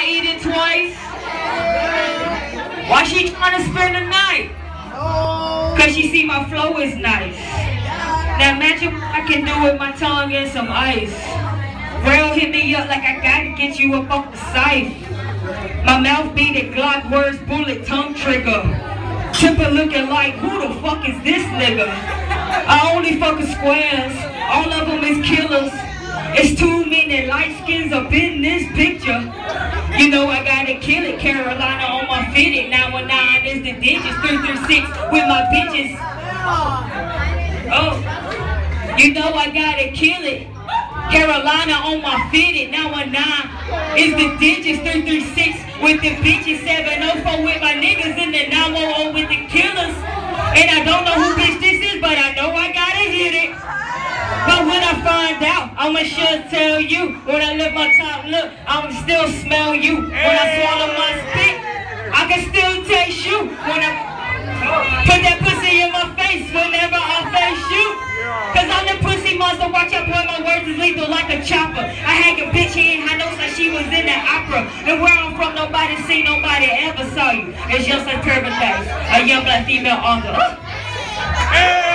eat it twice? Why she trying to spend the night? Cause she see my flow is nice. Now imagine what I can do with my tongue and some ice. Rail hit me up like I gotta get you up off the site. My mouth beat it, Glock words, bullet, tongue trigger. Tripper looking like, who the fuck is this nigga? I only fuck with squares, all of them is killers. It's too many light skins up in this picture. You know I gotta kill it, Carolina on my fitted. 919 is the digits, 336 with my bitches. Oh, you know I gotta kill it. Carolina on my fitted, 919 is the digits, 336 with the bitches, 704 with my niggas in the 910 with the killers. And I don't know who bitch this is, but I know I gotta hit it. But when I find out, I'ma sure tell you. When I lift my top look, I'ma still smell you. When I swallow my spit, I can still taste you. When I put that pussy in my face whenever I face you. Cause I'm the pussy monster, watch out boy, my words is lethal like a chopper. I had a bitch in high notes like she was in the opera. And where I'm from, nobody seen, nobody ever saw you. It's just like SliceofParadise, a young black female author.